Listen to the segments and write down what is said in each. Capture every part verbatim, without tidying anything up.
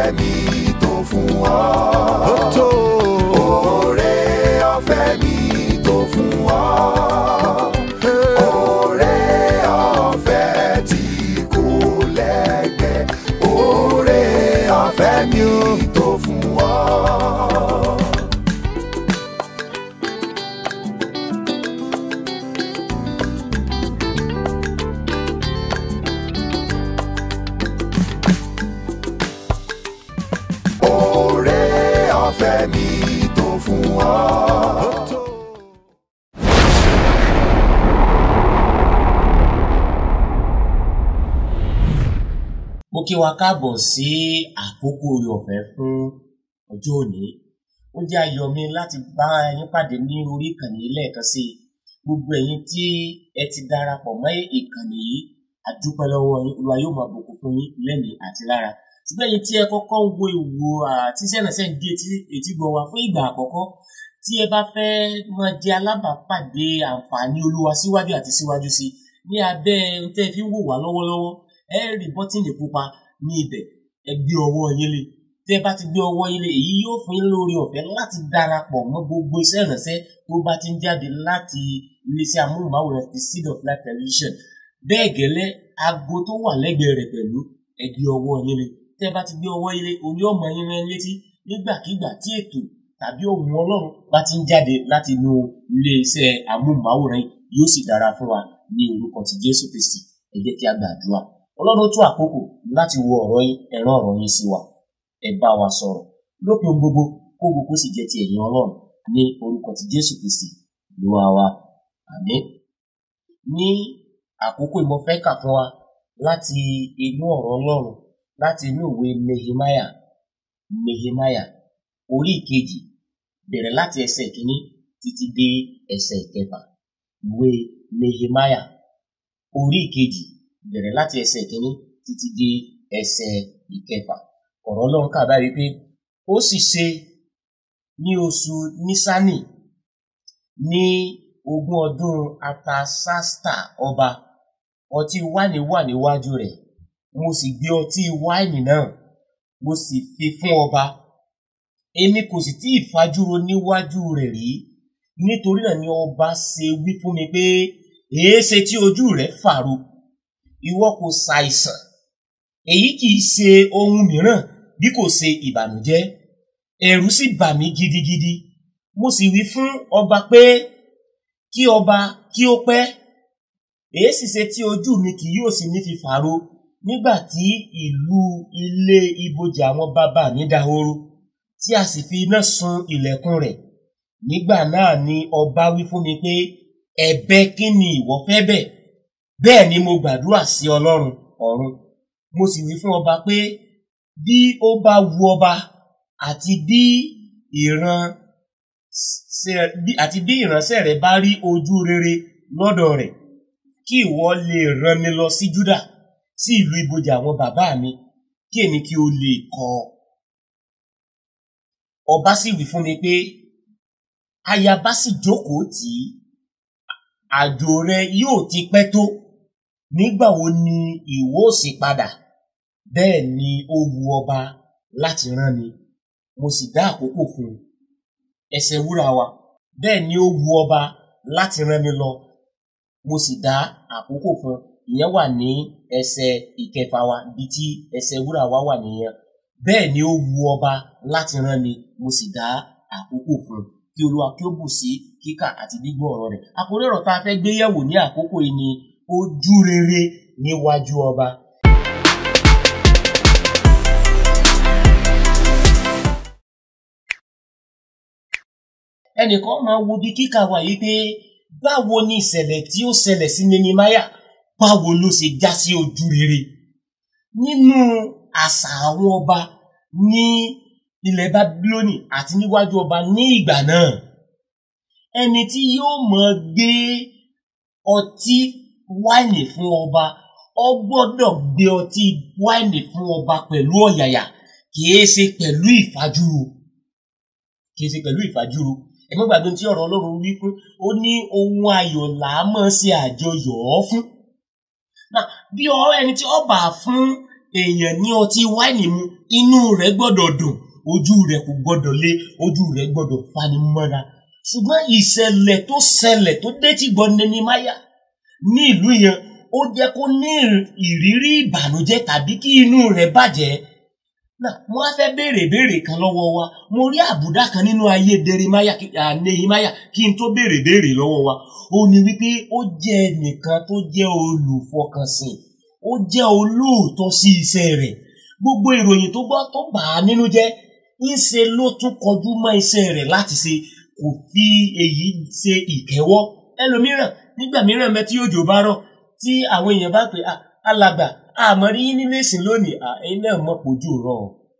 ọ̀fẹ́ mi tó fún ọ. Ó tó. Oore ọ̀fẹ́ mi tó fún ọ. Oore ọ̀fẹ́ tí kò lẹ́gbẹ́. Oore ọ̀fẹ́ mi tó fún ọ. Ọ̀fẹ́ mi tó fún ọ. Mo kí wa káàbọ̀ sí àkókò oore ọ̀fẹ́ fún ọjọ́ òní. Ó jẹ́ ayọ̀ mi láti bá yín pàdé ní orí ìkànnì lẹ́ẹ̀kan sí gbogbo ẹ̀yin tí ẹ ti darapọ̀ mọ́ ìkànnì yìí. A dúpẹ́ lọ́wọ́ yín, Olúwa yóò máa bùkún fún yín lẹ́mìí àti lára. Ṣùgbọ́n ẹ̀yin tí ẹ kọ́kọ́ ń wo ìwò àti sẹ́nàṣẹ́ ń di etí gbọ́ wa fún ìgbà àkọ́kọ́, tí ẹ bá fẹ́ máa di alábàápàdé àǹfààní Olúwa síwájú àti síwájú sí ní abẹ́ ohun tẹ́ fi ń wò wá lọ́wọ́lọ́wọ́, ẹ rí bọ́tíìnì pupa ní ibẹ̀, ẹ gbé ọwọ́ yín lé. Tẹ́ bá ti gbé ọwọ́ yín lé, èyí yóò fún yín lórí ọ̀fẹ́ láti darapọ̀ mọ́ gbogbo iṣẹ́ ìránṣẹ́ tó bá ti ń jáde láti iléeṣẹ́ amóhùnmáwòrán ti Seed of Life Television. Bẹ́ẹ̀ gẹ́lẹ́ aago tó wà lẹ́gbẹ̀ẹ́ rẹ̀ pẹ̀lú, ẹ gbé ọwọ́ yín lé. Tẹ́ bá ti gbé ọwọ́ ilé, orí ọmọ yín rán létí nígbàkigbà tí ètò tàbí ohùn Ọlọ́run bá ti ń jáde láti inú ilé-iṣẹ́ amóhùnmáwòrán yóò sì dára fún wa ní orúkọ ti Jésù Kristi. Ẹ jẹ́ kí a gbàdúrà. Ọlọ́run tó àkókò láti wo ọ̀rọ̀ yín, ẹ rán ọ̀rọ̀ yín sí wa. Ẹ bá wa sọ̀rọ̀ lópin ohun gbogbo, kó gbogbo sì jẹ́ ti ẹ̀yin Ọlọ́run ní orúkọ ti Jésù Kristi Olúwa wa. Àmín. Ní àkókò ìmọ̀ fẹ́ kà fún wa láti inú ọ̀rọ̀ Ọlọ́run láti inú ìwé Nehemiah, Nehemiah orí ìkejì bẹ̀rẹ̀ láti ẹsẹ̀ ìkíní títí dé ẹsẹ̀ ìkẹfà. Ìwé Nehemiah orí ìkejì bẹ̀rẹ̀ láti ẹsẹ̀ ìkíní títí dé ẹsẹ̀ ìkẹfà. Ọ̀rọ̀ Ọlọ́run kà báyìí pé ó sì ṣe ní oṣù Nísánì ní ogún ọdún Artasasta ọba, ọtí wáìnì wà níwájú rẹ̀. Mo sì gbé ọtí wáìnì náà, mo sì fi fún ọba. Èmi kò sì tí ì fajúro níwájú rẹ̀ rí. Nítorí náà ni ọba ṣe wí fún mi pé, èéṣe tí ojú rẹ̀ fàro? Ìwọ kò ṣàìsàn. Èyí kì í ṣe ohun mìíràn bí kò ṣe ìbànújẹ́. Ẹ̀rù sì bà mí gidigidi. Mo sì wí fún ọba pé, kí ọba kí ó pẹ́. Èéṣì ṣe tí ojú mi kì yóò sì ní fi fàro nígbà tí ìlú ilé ibojì àwọn bàbá mi dahoro, tí a sì fi iná sun ilẹ̀kùn rẹ̀. Nígbà náà ni ọba wí fún mi pé, ẹ̀bẹ̀ kí ni ìwọ fẹ́ bẹ̀? Bẹ́ẹ̀ ni mo gbàdúrà sí Ọlọ́run ọ̀run. Mo sì wí fún ọba pé, bí ó bá wu ọba àti bí ìran àti bí ìránṣẹ́ rẹ̀ bá rí ojú rere lọ́dọ̀ rẹ̀, kí ìwọ lè rán mi lọ sí Júdà, sí ìlú ibojì àwọn bàbá mi, kí èmi kí ó lè kọ́. Ọba sì wí fún mi pé, ayaba sì jókòó tì í. Àjò rẹ yóò ti pẹ́ tó. Nígbà wo ni ìwọ ó sì padà? Bẹ́ẹ̀ ni ó wu ọba láti rán mi. Mo sì dá àkókò fún un. Ẹsẹ̀ wúrà wa. Bẹ́ẹ̀ ni ó wu ọba láti rán mi lọ. Mo sì dá àkókò fún un. Ìyẹn wà ní ẹsẹ̀ ìkẹfà wa, bí tí ẹsẹ̀ wúrà wa wà nìyẹn. Bẹ́ẹ̀ ni ó wu ọba láti rán mi. Mo sì dá àkókò fún un. Kí Olúwa kí ó bù sí kíkà àti gbígbọ́ ọ̀rọ̀ rẹ̀. Àkórí ọ̀rọ̀ tá a fẹ́ gbé yẹ̀wò ní àkókò yìí ni ojú rere níwájú ọba. Ẹnìkan máa wo bí kíkà wà yìí pé báwo ni ìṣẹ̀lẹ̀ tí ó ṣẹlẹ̀ sí Nehemiah, báwo ló ṣe já sí ojú rere? Nínú àṣà àwọn ọba ní ilẹ̀ Bábílónì àti níwájú ọba ní ìgbà náà, ẹni tí yóò máa gbé ọtí wáìnì fún ọba, ó gbọ́dọ̀ gbé ọtí wáìnì fún ọba pẹ̀lú ọ̀yàyà, kìí ṣe pẹ̀lú ìfàjúrò. Kìí ṣe pẹ̀lú ìfàjúrò. Ẹ má gbàgbé tí ọ̀rọ̀ Ọlọ́run wí fún, ó ní ohun ayọ̀ là á máa ṣe àjọyọ̀ fún. Náà, bí ọ ẹni tí ó bá fún èèyàn ní ọtí wáìnì mu inú rẹ̀ gbọ́dọ̀ dùn ojú rẹ̀ kò gbọ́dọ̀ lé ojú rẹ̀ gbọ́dọ̀ fani mọ́ra ṣùgbọ́n ìṣẹ̀lẹ̀ tó ṣẹlẹ̀ tó dé tí gbọ́ Nehemiah ní ìlú yẹn ó jẹ́ kó ní ìrírí ìbànújẹ́ tàbí kí inú rẹ̀ bàjẹ́ náà mo á fẹ́ béèrè béèrè kan lọ́wọ́ wa mo rí àbùdá kan nínú ayé Nehemiah kí n tó béèrè béèrè lọ́wọ́ wa ó ní wípé ó jẹ́ ẹnìkan tó jẹ́ olùfọkànsìn ó jẹ́ olóòótọ́ sí iṣẹ́ rẹ̀ gbogbo ìròyìn tó gbọ́ tó bà á nínú jẹ́ ńṣe ló tún kọjú mọ́ iṣẹ́ rẹ̀ láti ṣe kò fi èyí ṣe ìkẹ́wọ́ ẹlòmíràn nígbà mìíràn mẹ́ tí òjò bá rọ̀ tí àwọn èèyàn bá pè alàgbà àmọ́ rí yín nílé ìsìn lónìí ẹ̀yin náà mọ̀ pójú rọ̀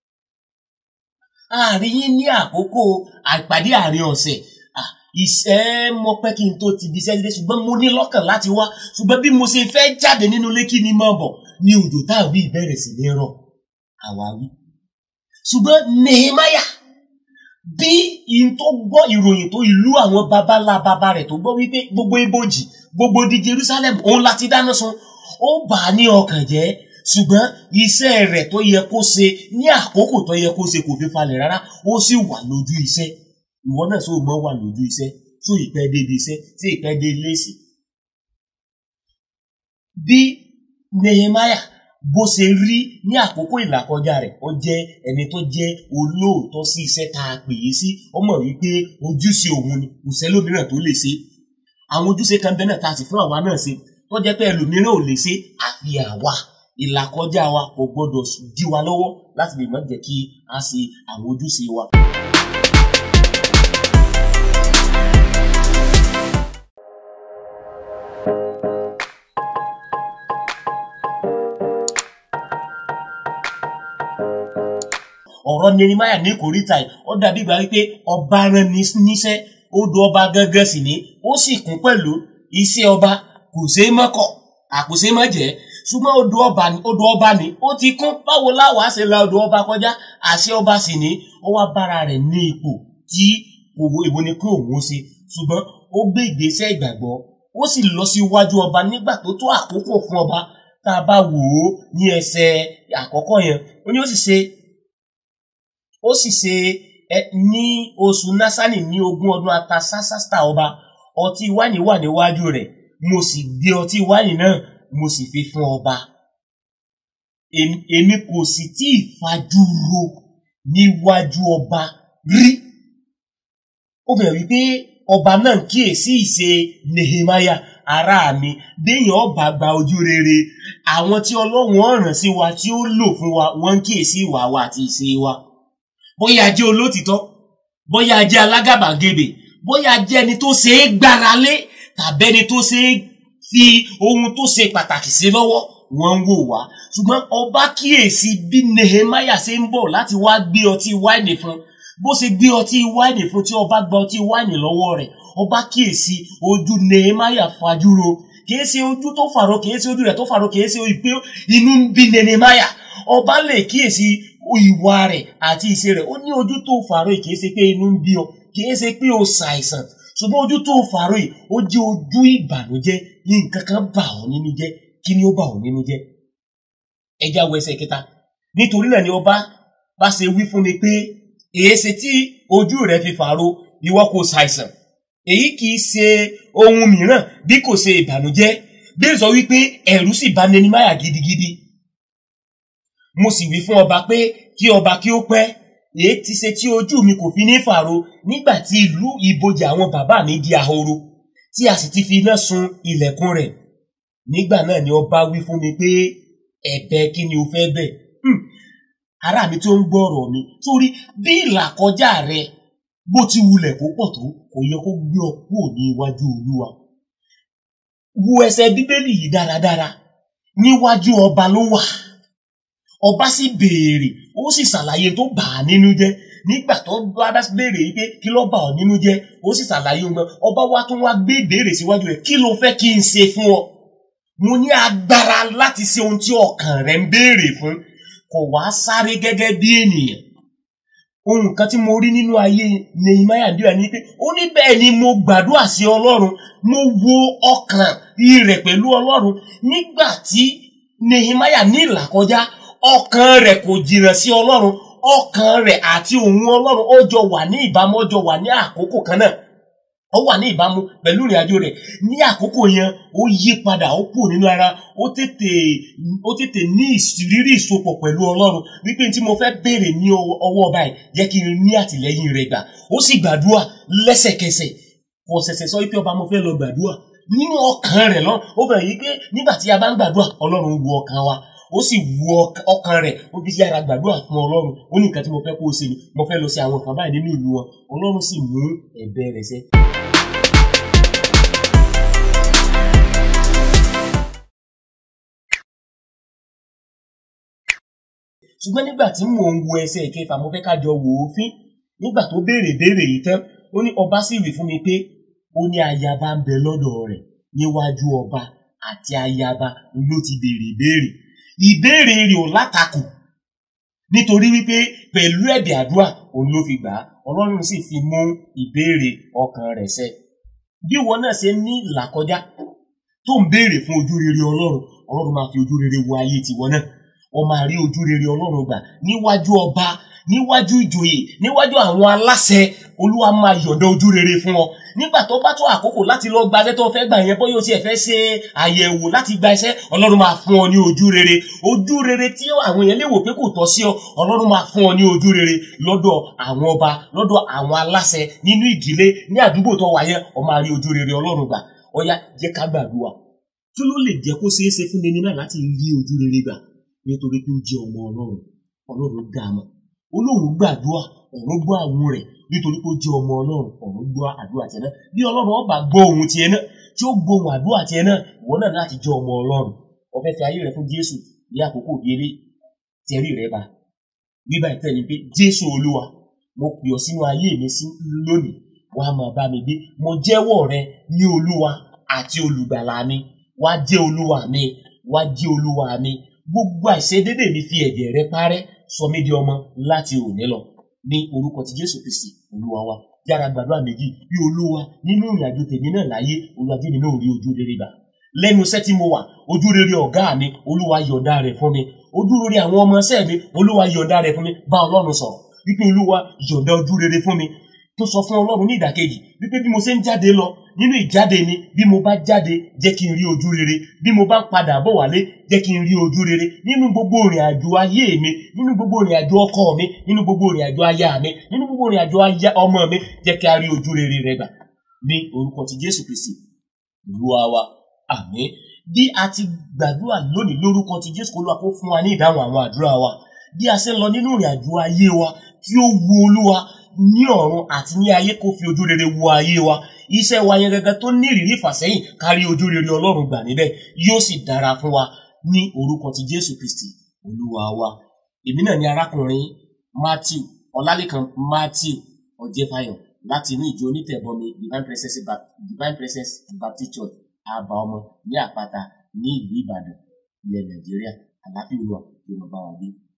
àárín yín ní àkókò àìpàdé àárín ọ̀sẹ̀ iṣẹ́ mọ̀ pé kí n tó ti bí iṣẹ́ dídé ṣùgbọ́n mo ní lọ́kàn láti wá ṣùgbọ́n bí mo ṣe fẹ́ jáde nínú ilé kí ni mọ̀ bọ̀ ní òjò tàbí ìbẹ̀rẹ̀ sí ní rọ̀ àwáwí ṣùgbọ́n Nehemiah bí in tó gbọ́ ìròyìn tó ìlú àwọn babalá baba rẹ̀ tó gbọ́ wípé gbogbo ibojì gbogbo di Jerusalem òun láti dáná sun ó bà á ní ọkàn jẹ́ ṣùgbọ́n iṣẹ́ rẹ̀ tó yẹ kó ṣe ní àkókò tó yẹ kó ṣe kò fi falẹ̀ rárá ó sì wà lójú iṣẹ́ ìwọ náà sọ mọ́ wà lójú iṣẹ́ tó ìpẹ́ dédé iṣẹ́ tí ìpẹ́ dé léṣì bí Nehemiah bó ṣe rí ní àkókò ìlàkọjá rẹ̀ ó jẹ́ ẹni tó jẹ́ olóòótọ́ sí iṣẹ́ tá a pè é sí ó mọ̀ wípé ojúṣe òun ni kò sẹ́lómìíràn tó lè ṣe àwọn ojúṣe kan bẹ́ẹ̀ náà tá a sì fún àwa náà ṣe tó jẹ́ pé ẹlòmíràn ò lè ṣe àfi àwa ìlàkọjá wa kò gbọdọ̀ dí wa lọ́wọ́ láti lè má jẹ́ kí a ṣe àwọn ojúṣe wa. ọ̀rọ̀ Nehemiah ní kòríta yìí ó dàbí ìgbà wípé ọba rán níṣẹ́ ó do ọba gángan sì ní ó sì kún pẹ̀lú iṣẹ́ ọba kò ṣe é mọ́kọ̀ àkùṣe mọ́ jẹ́ ṣùgbọ́n odò ọba ni odò ọba ni ó ti kún báwo láwàá ṣe la odò ọba kọjá àṣẹ ọba sì ní ó wá bára rẹ̀ ní ipò tí òwò ìbò ni kí òun ó ṣe ṣùgbọ́n ó gbé ìgbésẹ̀ ìgbàgbọ́ ó sì lọ síwájú ọba nígbà tó tó àkókò fún ọba tá a bá wò ó ní ẹsẹ̀ àkọ́kọ́ yẹn ó ní ó sì ṣe ó sì ṣe ní oṣù Násánì ní ogún ọdún Artasasta ọba ọtí wáìnì wà níwájú rẹ̀ mo sì gbé ọtí wáìnì náà mo sì fi fún ọba èmi kò sì tí ì fajúro níwájú ọba rí ó fẹ́ rí pé ọba náà kíyèsí ìṣe Nehemiah ará mi béèyàn ọba gba ojú rere àwọn tí Ọlọ́run ọ̀ràn sí wa tí ó lò fún wa wọ́n kíyèsí ìwà wa àti ìṣe wa bóyá jẹ́ olótìtọ́ bóyá jẹ́ alágàbàgebè bóyá jẹ́ ẹni tó ṣe é gbára lé tàbí ẹni tó ṣe é fi ohun tó ṣe pàtàkì sí lọ́wọ́ wọ́n ń wò wá ṣùgbọ́n ọba kíyèsí bí Nehemiah ṣe ń bọ̀ láti wá gbé ọtí wáìnì fún bó ṣe gbé ọtí wáìnì fún tí ọba gba ọtí wáìnì lọ́wọ́ rẹ̀ ọba kíyèsí ojú Nehemiah fajúro kìí ṣe ojú tó fàrọ kìí ṣe ojú rẹ̀ tó fàrọ kìí ṣe pé inú ń bí Nehemiah ọba lè kíyèsí ìwà rẹ̀ àti ìṣe rẹ̀ ó ní ojú tó fàrọ kìí ṣe pé inú ń bí ọ kìí ṣe pé o ṣàìsàn ṣùgbọ́n ojú tó fàrọ yìí ó jẹ́ ojú ìbànújẹ́ ní nǹkan kan bà ọ́ nínú jẹ́ kí ni ó bà ọ́ nínú jẹ́ ẹja wo ẹsẹ̀ kẹta nítorí náà ni ọba bá ṣe wí fún mi pé èéṣe tí ojú rẹ̀ fi fàrọ ìwọ kò ṣàìsàn èyí kìí ṣe ohun mìíràn bí kò ṣe ìbànújẹ́ bí sọ wípé ẹ̀rù sì bà Nehemiah gidigidi mo sì wí fún ọba pé kí ọba kí ó pẹ́ èé ti ṣe tí ojú mi kò fi ní fàrọ nígbà tí ìlú ibojì àwọn bàbá mi di ahoro tí a sì ti fi iná sun ilẹ̀kùn rẹ̀ nígbà náà ni ọba wí fún mi pé ẹ̀bẹ̀ kí ni o fẹ́ bẹ̀ hmm. ará mi tó ń gbọ́ ọ̀rọ̀ mi torí bí ìlàkọjá rẹ bó ti wulẹ̀ kó pọ̀ tó kò yẹ kó gbé ọ kúrò ní iwájú Olúwa wo ẹsẹ̀ bíbélì yìí dáradára níwájú ọba ló wà ọba sì béèrè ó sì ṣàlàyé tó bà á nínú jẹ́ nígbà tó bá béèrè pé kí ló bà ọ́ nínú jẹ́ ó sì ṣàlàyé ọmọ ọba wa tún wá gbé ìbéèrè síwájú rẹ̀ kí ló fẹ́ kí n ṣe fún ọ mo ní agbára láti ṣe ohun tí ọkàn rẹ̀ ń béèrè fún kò wá sáré gẹ́gẹ́ bí ènìyàn ohun kan tí mo rí nínú ayé Nehemiah díẹ̀ ni pé ó ní bẹ́ẹ̀ ni mo gbàdúrà sí Ọlọ́run mo wo ọkàn rẹ̀ pẹ̀lú Ọlọ́run nígbà tí Nehemiah ní ìlàkọjá ọkàn rẹ̀ kò jìnnà sí Ọlọ́run, ọkàn rẹ̀ àti òun Ọlọ́run ó jọ wà ní ìbámu, ó jọ wà ní àkókò kan náà, ó wà ní ìbámu pẹ̀lú ìrìn àjò rẹ̀. Ní àkókò yẹn ó yí padà, ó kù nínú ara, ó tètè ó tètè ní ìrírí ìsopọ̀ pẹ̀lú Ọlọ́run wípé tí mo fẹ́ béèrè ní ọwọ́ ọba yìí jẹ́ kí n ní àtìlẹ́yìn rẹ̀ gbà. Ó sì gbàdúrà lẹ́sẹ̀kẹsẹ̀, kò ṣẹ̀ṣẹ̀ sọ wípé ọba mo fẹ́ lọ gbàdúrà. Nínú ọkàn rẹ̀ lọ, ó fẹ́ yí pé nígbà tí a bá ń gbàdúrà Ọlọ́run wo ọkàn wa, ó sì wo ọkàn rẹ̀, ó fi yára gbàdúrà fún Ọlọ́run. Ó ní nǹkan tí mo fẹ́ kó o ṣe ni, mo fẹ́ lọ sí àwọn kan báyìí nínú ìlú wọn. Ọlọ́run sì mú ẹ̀bẹ̀ rẹ̀ ṣẹ. Ṣùgbọ́n nígbà tí mò ń wo ẹsẹ̀ ìkẹfà, mo fẹ́ ká jọ wò ó fín. Nígbà tó béèrè béèrè yìí tán, ó ní ọba sì wí fún mi pé ó ní ayaba ń bẹ lọ́dọ̀ rẹ̀ níwájú ọba, àti ayaba ló ti béèrè béèrè. Ìbéèrè rẹ̀ ò látakò, nítorí wípé pẹ̀lú ẹ̀bẹ̀ àdúrà òun ló fi gbà á. Ọlọ́run sì fi mú ìbéèrè ọkàn rẹ̀ ṣẹ. Bí ìwọ náà ṣe ní ìlàkọjá tó ń béèrè fún ojú rere Ọlọ́run, Ọlọ́run máa fi ojú rere wo ayé tiwọ náà. Ó máa rí ojú rere Ọlọ́run gbà níwájú ọba, níwájú ìjòyè, níwájú àwọn aláṣẹ. Olúwa máa yọ̀ǹda ojú rere fún ọ. Nígbà tó bá tó àkókò láti lọ gba iṣẹ́ tó fẹ́ gbà yẹn, bóyá o tiẹ̀ fẹ́ ṣe àyẹ̀wò láti gba iṣẹ́, Ọlọ́run máa fún ọ ní ojú rere. Ojú rere tí àwọn èèyàn lè wò pé kò tọ́ sí ọ, Ọlọ́run máa fún ọ ní ojú rere lọ́dọ̀ àwọn ọba, lọ́dọ̀ àwọn aláṣẹ, nínú ìdílé, ní àdúgbò tó wà yẹn, o máa rí ojú rere Ọlọ́run gbà. Ó yá, jẹ́ ká gbàdúrà. Kí ló lè jẹ́ kó ṣeé ṣe fún ẹni náà láti rí ojú rere gbà? Nítorí pé ó jẹ́ ọmọ Ọlọ́run. Ọlọ́run dá a mọ̀. Olóhùn gbàdúrà, ọ̀run gbọ́ àwọn rẹ̀. Nítorí pé ó jẹ́ ọmọ Ọlọ́run, ọ̀run gbọ́ àdúrà tiẹ̀ náà. Bí Ọlọ́run ó bá gbọ́ ohùn tiẹ̀ náà, tí ó gbọ́ ohùn àdúrà tiẹ̀ náà, ìwọ náà láti jẹ́ ọmọ Ọlọ́run. Ó fẹ́ fi ayé rẹ̀ fún Jésù ní àkókò ìbéèrè tẹ̀rí rẹ̀ bá. Bíbá ìtẹ́ni pé Jésù Olúwa, mo pè ọ́ sínú ayé mi sí lónìí, wá máa bá mi gbé. Mo jẹ́wọ́ rẹ ní Olúwa àti olùgbàlà mi. Wá jẹ́ Olúwa mi, wá jẹ́ Olúwa mi. Gbogbo àìṣedédé mi fi ẹ̀jẹ̀ rẹ parẹ́, sọ mí di ọmọ láti òní lọ. Ní orúkọ ti Jésù Kristi Olúwa wa. Yára gbàdúrà méjì bí Olúwa nínú ìrìn àjò tèmi náà láyé, Olúwa jẹ́ mi náà rí ojú rere gbà. Lẹ́nu iṣẹ́ tí mo wà, ojú rere ọ̀gá mi, Olúwa yọ̀ǹda rẹ̀ fún mi. Ojú rere àwọn ọmọ iṣẹ́ mi, Olúwa yọ̀ǹda rẹ̀ fún mi. Bá Ọlọ́run sọ̀rọ̀ wípé Olúwa yọ̀ǹda ojú rere fún mi. Tó sọ fún Ọlọ́run ní ìdàkejì wípé bí mo ṣe ń jáde lọ nínú ìjáde mi, bí mo bá jáde jẹ́ kí n rí ojú rere, bí mo bá ń padà bọ̀ wálé jẹ́ kí n rí ojú rere nínú gbogbo ìrìn àjò ayé mi, nínú gbogbo ìrìn àjò ọkọ mi, nínú gbogbo ìrìn àjò aya mi, nínú gbogbo ìrìn àjò aya ọmọ mi, jẹ́ kí a rí ojú rere rẹ gbà. Ní orúkọ ti Jésù Kristi Olúwa wa. Àmín. Bí a ti gbàdúrà lónìí lórúkọ ti Jésù, Olúwa kó fún wa ní ìdáhùn àwọn àdúrà wa. Bí a ṣe ń lọ nínú ìrìn àjò ayé wa, kí ó wu Olúwa ní ọ̀run àti ní ayé, kó fi ojú rere wo ayé wa. Iṣẹ́ wa yẹn gẹ́gẹ́ tó ní ìrírí ìfàsẹ́yìn, kárí ojú rere Ọlọ́run gbà níbẹ̀. Yóò sì dára fún wa ní orúkọ ti Jésù Kristi Olúwa wa. Èmi náà ni arákùnrin Matthew Ọlálékan Matthew Ọjẹ́fáyọ̀ láti inú ìjọ onítẹ̀bọmi Divine Presence Divine Presence Baptist Church Àbá Ọmọ ní Àpáta ní ìlú Ìbàdàn, ilẹ̀ Nàìjíríà. Àlàáfíà Olúwa yóò máa bá wa gbé.